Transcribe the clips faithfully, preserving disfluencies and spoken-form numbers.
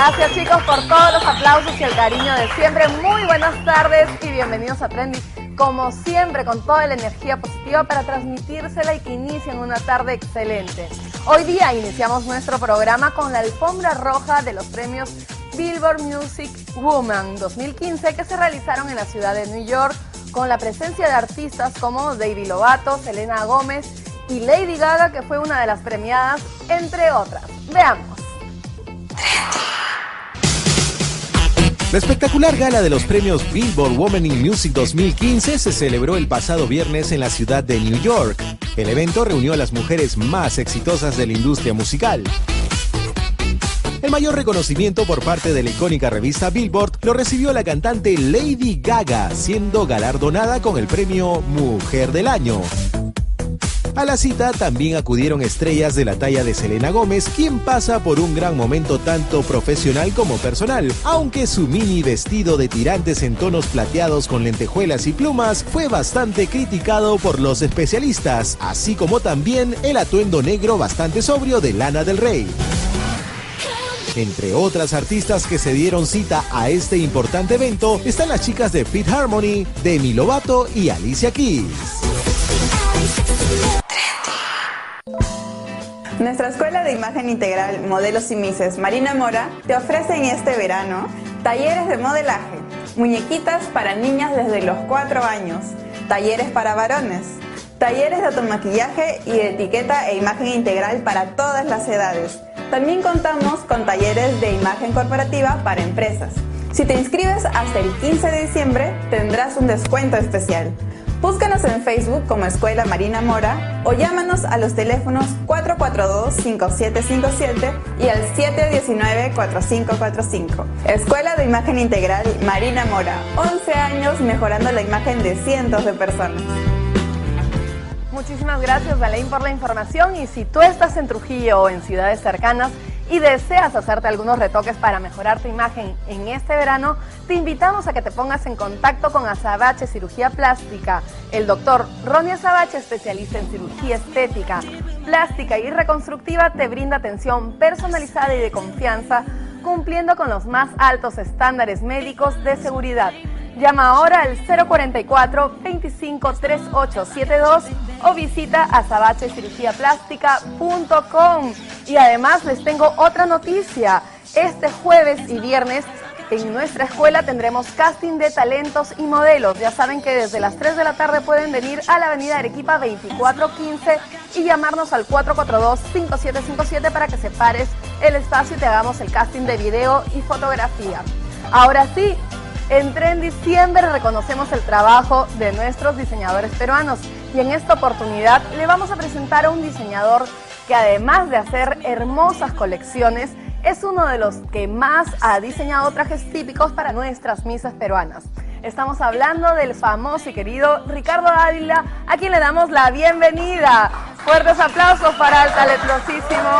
Gracias chicos por todos los aplausos y el cariño de siempre. Muy buenas tardes y bienvenidos a Trendy. Como siempre, con toda la energía positiva para transmitírsela y que inicien una tarde excelente. Hoy día iniciamos nuestro programa con la alfombra roja de los premios Billboard Music Woman dos mil quince que se realizaron en la ciudad de New York con la presencia de artistas como Demi Lovato, Selena Gómez y Lady Gaga, que fue una de las premiadas, entre otras. Veamos. La espectacular gala de los premios Billboard Women in Music dos mil quince se celebró el pasado viernes en la ciudad de New York. El evento reunió a las mujeres más exitosas de la industria musical. El mayor reconocimiento por parte de la icónica revista Billboard lo recibió la cantante Lady Gaga, siendo galardonada con el premio Mujer del Año. A la cita también acudieron estrellas de la talla de Selena Gómez, quien pasa por un gran momento tanto profesional como personal, aunque su mini vestido de tirantes en tonos plateados con lentejuelas y plumas fue bastante criticado por los especialistas, así como también el atuendo negro bastante sobrio de Lana del Rey. Entre otras artistas que se dieron cita a este importante evento están las chicas de Fifth Harmony, Demi Lovato y Alicia Keys. Nuestra Escuela de Imagen Integral Modelos y Mises Marina Mora te ofrece en este verano talleres de modelaje, muñequitas para niñas desde los cuatro años, talleres para varones, talleres de automaquillaje y de etiqueta e imagen integral para todas las edades. También contamos con talleres de imagen corporativa para empresas. Si te inscribes hasta el quince de diciembre tendrás un descuento especial. Búscanos en Facebook como Escuela Marina Mora o llámanos a los teléfonos cuatro cuatro dos, cinco siete cinco siete y al siete uno nueve, cuatro cinco cuatro cinco. Escuela de Imagen Integral Marina Mora, once años mejorando la imagen de cientos de personas. Muchísimas gracias, Dalein, por la información. Y si tú estás en Trujillo o en ciudades cercanas y deseas hacerte algunos retoques para mejorar tu imagen en este verano, te invitamos a que te pongas en contacto con Azabache Cirugía Plástica. El doctor Ronnie Azabache, especialista en cirugía estética, plástica y reconstructiva, te brinda atención personalizada y de confianza, cumpliendo con los más altos estándares médicos de seguridad. Llama ahora al cero cuarenta y cuatro, veinticinco, treinta y ocho setenta y dos o visita azabache cirugía plástica punto com. Y además les tengo otra noticia. Este jueves y viernes en nuestra escuela tendremos casting de talentos y modelos. Ya saben que desde las tres de la tarde pueden venir a la avenida Arequipa veinticuatro quince y llamarnos al cuatro cuatro dos, cinco siete cinco siete para que separes el espacio y te hagamos el casting de video y fotografía. Ahora sí, en Trendy siempre reconocemos el trabajo de nuestros diseñadores peruanos y en esta oportunidad le vamos a presentar a un diseñador que además de hacer hermosas colecciones, es uno de los que más ha diseñado trajes típicos para nuestras misas peruanas. Estamos hablando del famoso y querido Ricardo Dávila, a quien le damos la bienvenida. Fuertes aplausos para el talentosísimo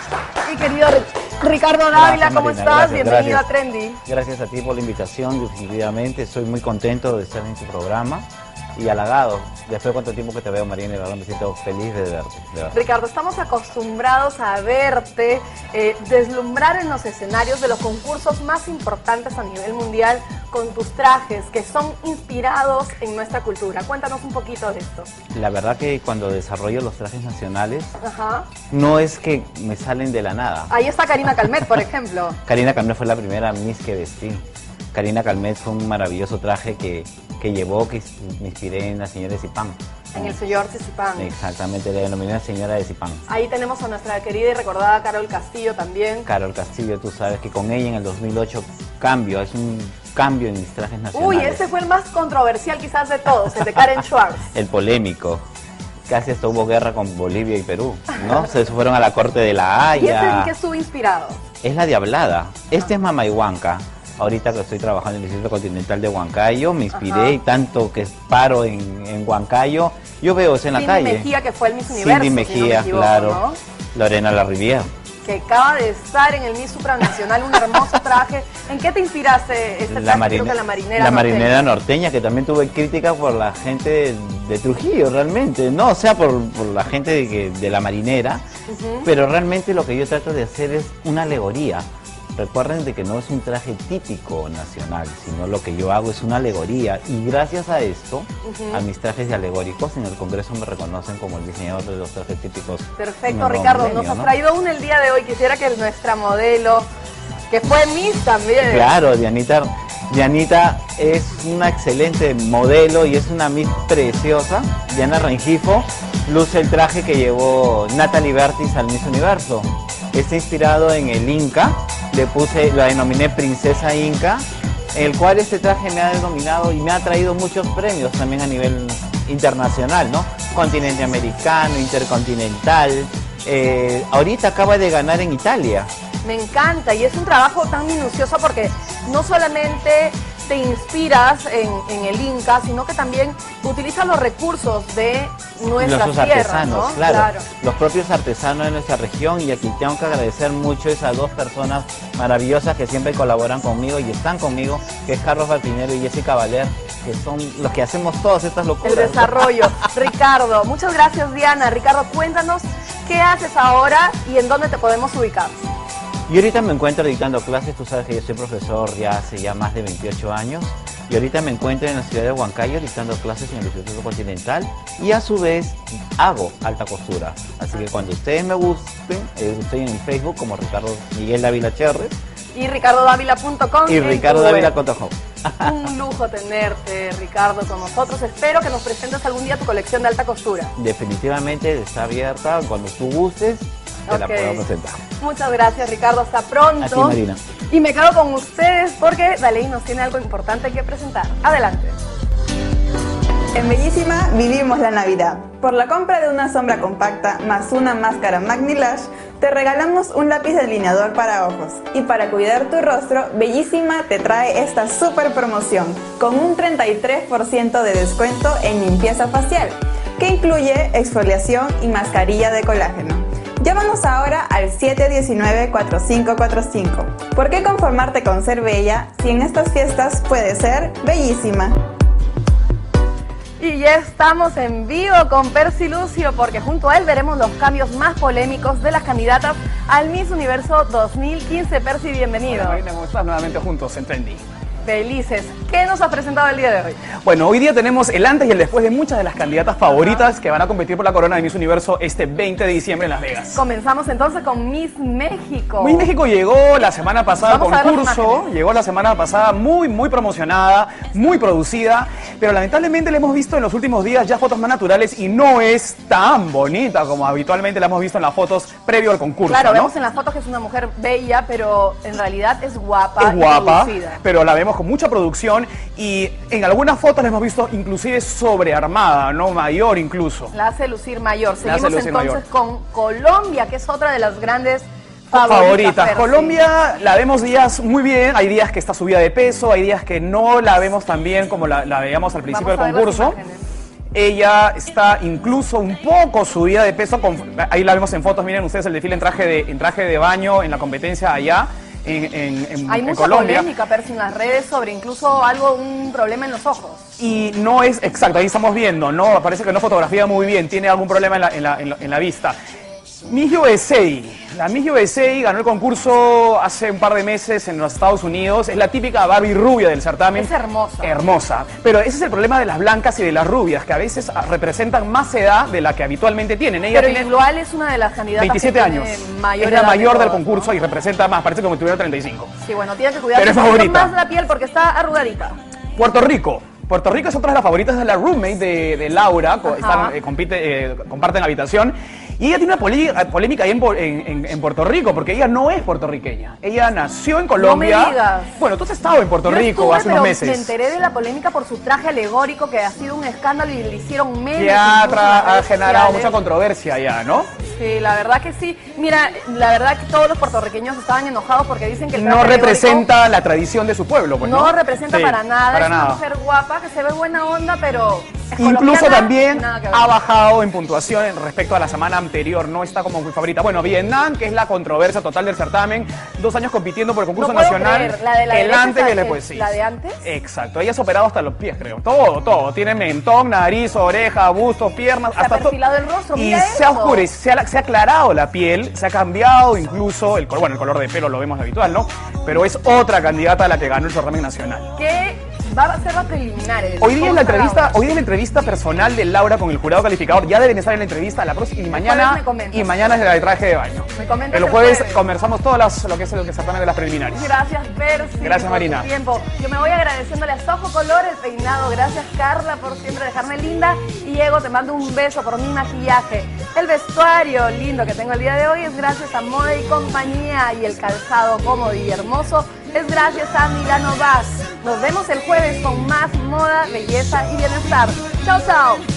y querido Ricardo Dávila. ¿Cómo Marina, estás? gracias, Bienvenido gracias. a Trendy. Gracias a ti por la invitación, definitivamente. Estoy muy contento de estar en tu programa y halagado. Después de cuánto tiempo que te veo, Marina, y la verdad me siento feliz de verte. De verdad. Ricardo, estamos acostumbrados a verte eh, deslumbrar en los escenarios de los concursos más importantes a nivel mundial con tus trajes que son inspirados en nuestra cultura. Cuéntanos un poquito de esto. La verdad que cuando desarrollo los trajes nacionales, Ajá. no es que me salen de la nada. Ahí está Karina Calmet, por ejemplo. Karina Calmet fue la primera Miss que vestí. Karina Calmet fue un maravilloso traje que, que llevó, que me inspiré en la señora de Zipán. En el señor Cicipán. Exactamente, la denominé señora de Zipán. Ahí tenemos a nuestra querida y recordada Carol Castillo también. Carol Castillo, tú sabes que con ella en el dos mil ocho cambio, es un cambio en mis trajes nacionales. Uy, ese fue el más controversial quizás de todos, el de Karen Schwartz. El polémico. Casi hasta hubo guerra con Bolivia y Perú, ¿no? Se fueron a la corte de la Haya. ¿Y ese en qué estuvo inspirado? Es la Diablada. Este es Mamayhuanca. Ahorita que estoy trabajando en el Distrito Continental de Huancayo, me inspiré. Ajá. Y tanto que paro en, en Huancayo, yo veo eso en la Cindy calle. Mejía, que fue el Miss Universo, Cindy Mejía, si no me equivoco, claro. ¿no? Lorena Larrivière. Que acaba de estar en el Miss Supranacional, un hermoso traje. ¿En qué te inspiraste este traje? La, marine, Creo que la marinera la norteña. marinera norteña, que también tuve crítica por la gente de, de Trujillo, realmente. No, o sea, por, por la gente de, que, de la marinera. Uh-huh. Pero realmente lo que yo trato de hacer es una alegoría. recuerden de que no es un traje típico nacional, sino lo que yo hago es una alegoría. Y gracias a esto, uh-huh. a mis trajes de alegóricos, en el Congreso me reconocen como el diseñador de los trajes típicos. Perfecto, Ricardo, milenio, nos has ¿no? traído uno el día de hoy. Quisiera que nuestra modelo, que fue Miss también. Claro, Dianita, Dianita es una excelente modelo y es una Miss preciosa. Diana Rengifo luce el traje que llevó Natalie Bertis al Miss Universo. Está inspirado en el Inca, le puse, la denominé Princesa Inca, el cual este traje me ha denominado y me ha traído muchos premios también a nivel internacional, ¿no? Continente americano, intercontinental, eh, ahorita acaba de ganar en Italia. Me encanta y es un trabajo tan minucioso porque no solamente te inspiras en, en el Inca, sino que también utilizas los recursos de nuestra los tierra, artesanos, ¿no? claro, claro, los propios artesanos de nuestra región, y aquí tengo que agradecer mucho a esas dos personas maravillosas que siempre colaboran conmigo y están conmigo, que es Carlos Balpinero y Jessica Valer, que son los que hacemos todas estas locuras. El desarrollo. Ricardo, muchas gracias, Diana. Ricardo, cuéntanos qué haces ahora y en dónde te podemos ubicar. Yo ahorita me encuentro dictando clases, tú sabes que yo soy profesor ya hace ya más de veintiocho años, y ahorita me encuentro en la ciudad de Huancayo dictando clases en el Instituto Continental y a su vez hago alta costura. Así que cuando ustedes me gusten, eh, estoy en Facebook como Ricardo Miguel Dávila Cherres. Y ricardo dávila punto com. Y ricardo dávila punto com. Un lujo tenerte, Ricardo, con nosotros. Espero que nos presentes algún día tu colección de alta costura. Definitivamente está abierta, cuando tú gustes. Te okay. la puedo presentar. Muchas gracias, Ricardo. Hasta pronto. A ti, Marina. Y me quedo con ustedes porque Daley nos tiene algo importante que presentar. Adelante. En Bellísima vivimos la Navidad. Por la compra de una sombra compacta más una máscara Magnilash, te regalamos un lápiz delineador para ojos. Y para cuidar tu rostro, Bellísima te trae esta super promoción con un treinta y tres por ciento de descuento en limpieza facial, que incluye exfoliación y mascarilla de colágeno. Llámanos ahora al siete uno nueve, cuatro cinco cuatro cinco. ¿Por qué conformarte con ser bella si en estas fiestas puedes ser bellísima? Y ya estamos en vivo con Percy Lucio porque junto a él veremos los cambios más polémicos de las candidatas al Miss Universo dos mil quince. Percy, bienvenido. Hola, Marina, ¿cómo estás? Nuevamente juntos en Trendy. Felices. ¿Qué nos has presentado el día de hoy? Bueno, hoy día tenemos el antes y el después de muchas de las candidatas favoritas que van a competir por la corona de Miss Universo este veinte de diciembre en Las Vegas. Comenzamos entonces con Miss México. Miss México llegó la semana pasada al concurso, llegó la semana pasada muy, muy promocionada, muy producida, pero lamentablemente la hemos visto en los últimos días ya fotos más naturales y no es tan bonita como habitualmente la hemos visto en las fotos previo al concurso. Claro, ¿no? Vemos en las fotos que es una mujer bella, pero en realidad es guapa. Es guapa, y producida. Pero la vemos con mucha producción y en algunas fotos la hemos visto inclusive sobrearmada, ¿no? Mayor incluso. La hace lucir mayor. Seguimos lucir entonces mayor. con Colombia, que es otra de las grandes favoritas. Favoritas. Colombia la vemos días muy bien, hay días que está subida de peso, hay días que no la vemos tan bien como la, la veíamos al principio Vamos del concurso. Ella está incluso un poco subida de peso, con, ahí la vemos en fotos, miren ustedes el desfile en traje de, en traje de baño en la competencia allá. En, en, en, Hay en mucha Colombia. polémica, Percy, en las redes sobre incluso algo, un problema en los ojos. Y no es exacto, ahí estamos viendo, no, parece que no fotografía muy bien, tiene algún problema en la, en la, en la, en la vista. Miss U S A, la Miss U S A ganó el concurso hace un par de meses en los Estados Unidos, es la típica Barbie rubia del certamen. Es hermosa. Hermosa, pero ese es el problema de las blancas y de las rubias, que a veces representan más edad de la que habitualmente tienen. Ella pero tiene igual es una de las candidatas veintisiete que años, mayor es la mayor de del todos, concurso, ¿no? Y representa más, parece como si tuviera treinta y cinco. Sí, bueno, tiene que cuidar pero es favorita. más la piel porque está arrugadita. Puerto Rico. Puerto Rico es otra de las favoritas de la roommate de, de Laura, están, eh, compite, eh, comparten habitación. Y ella tiene una polémica ahí en, en, en Puerto Rico, porque ella no es puertorriqueña. Ella nació en Colombia. No me digas. Bueno, tú has estado en Puerto Yo Rico estuve, hace unos meses. Me enteré de la polémica por su traje alegórico, que ha sido un escándalo y le hicieron memes. Que ha, ha generado mucha controversia allá, ¿no? Sí, la verdad que sí. Mira, la verdad que todos los puertorriqueños estaban enojados porque dicen que el traje no representa alegórico la tradición de su pueblo. Pues, no, no representa sí, para nada. Para es nada. una mujer guapa que se ve buena onda, pero Es Incluso también ha bajado bajado en puntuación respecto a la semana anterior, no está como muy favorita. Bueno, Vietnam, que es la controversia total del certamen, dos años compitiendo por el concurso no puedo nacional. Creer. La de la el antes y el después, es sí. ¿La de antes? Exacto, ella ha operado hasta los pies, creo. Todo, todo. Tiene mentón, nariz, oreja, busto, piernas. Se hasta ha perfilado el rostro, Y mira se ha eso. oscurecido, se ha, se ha aclarado la piel, se ha cambiado incluso el color. Bueno, el color de pelo lo vemos habitual, ¿no? Pero es otra candidata a la que ganó el certamen nacional. ¿Qué va a ser la preliminar? Hoy día, es la entrevista, hoy hoy día es la entrevista personal de Laura con el jurado calificador. Ya deben estar en la entrevista la próxima y mañana y mañana es el traje de baño. Me comentas el el jueves, jueves. conversamos todo las, lo que es el certamen de las preliminares. Gracias, Percy. Gracias, por Marina. tu tiempo. Yo me voy agradeciéndole a Sojo Color el peinado. Gracias, Carla, por siempre dejarme linda. Y Diego, te mando un beso por mi maquillaje. El vestuario lindo que tengo el día de hoy es gracias a Moda y Compañía, y el calzado cómodo y hermoso es gracias a Milano Bass. Nos vemos el jueves con más moda, belleza y bienestar. Chao, chao.